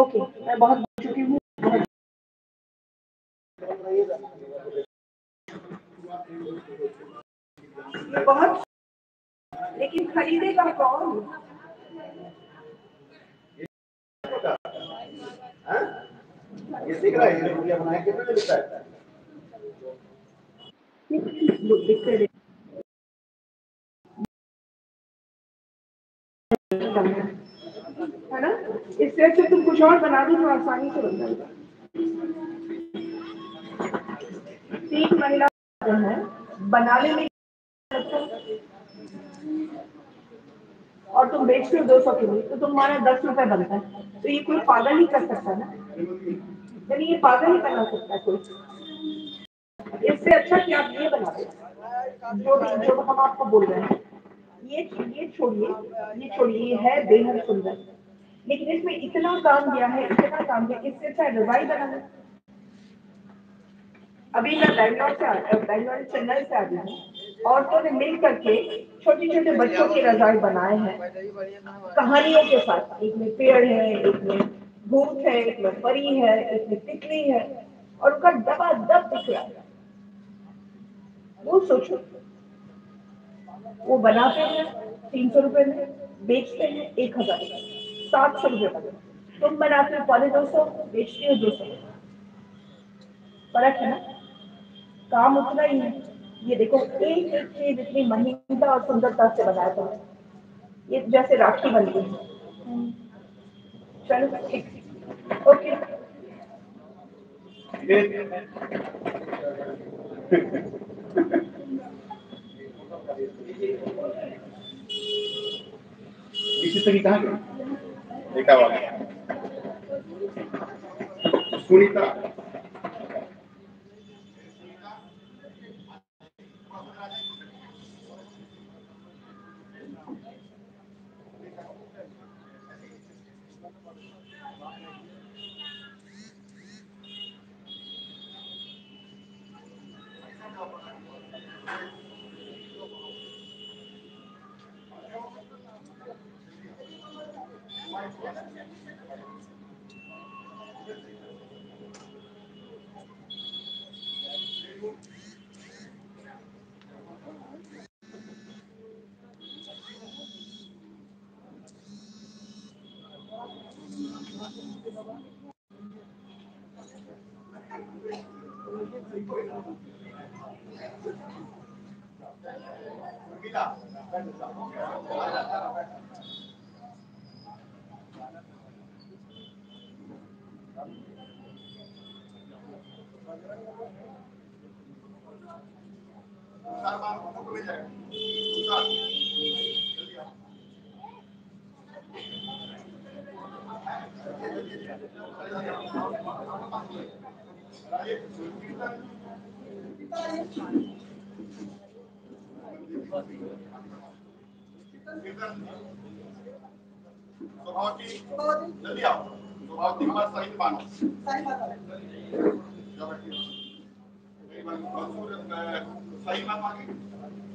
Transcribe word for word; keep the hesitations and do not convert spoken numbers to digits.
Okay, मैं बहुत बोल चुकी हूँ। ये बहुत, लेकिन खरीदेगा कौन? ये दिख रहा है, ये वीडियो बनाया कितने में दिखता है? है ना? इससे अच्छे तुम कुछ और बना दो तो आसानी से बन जाएगा। तीन महिला है बनाने में और तुम बेचते हो दो सौ के लिए, तो तुम्हारा दस रुपए बनता है। तो ये कोई पागल ही कर सकता है ना? यानी ये पागल ही बना सकता है कोई। इससे अच्छा कि आप ये बना दो, जो जो हम आपको बोल रहे हैं। ये ये छोड़िए, ये छोड़िए, ये है बेहद सुंदर, लेकिन इसमें इतना काम दिया है, इतना काम दिया, इससे अच्छा रजाई बना दो। अभी मैं बैंगलोर से बैंगलोर चेन्नई से आ रही हूँ। औरतों ने मिल करके छोटे छोटे बच्चों के रजाई बनाए हैं कहानियों के साथ। एक में पेड़ है, एक में भूत है, एक में परी है, एक में तितली है, और उनका दबा दब दिख रहा है। वो सोचो, वो बनाते हैं तीन सौ रुपए में, बेचते हैं एक हजार सात सौ रुपए में। तुम बनाते हो पौने दो सौ, बेचते हो दो सौ। फर्क है ना? काम उतना ही है। ये देखो, एक एक चीज इतनी महीनता और सुंदरता से बनाया था। ये जैसे राखी बनती है। चलो ठीक, ओके। निश्चित कहाँ गई? बेटा वाला सुनीता जल्दी आओ, स्वभावती हमारा सही मानो सही मान मांगे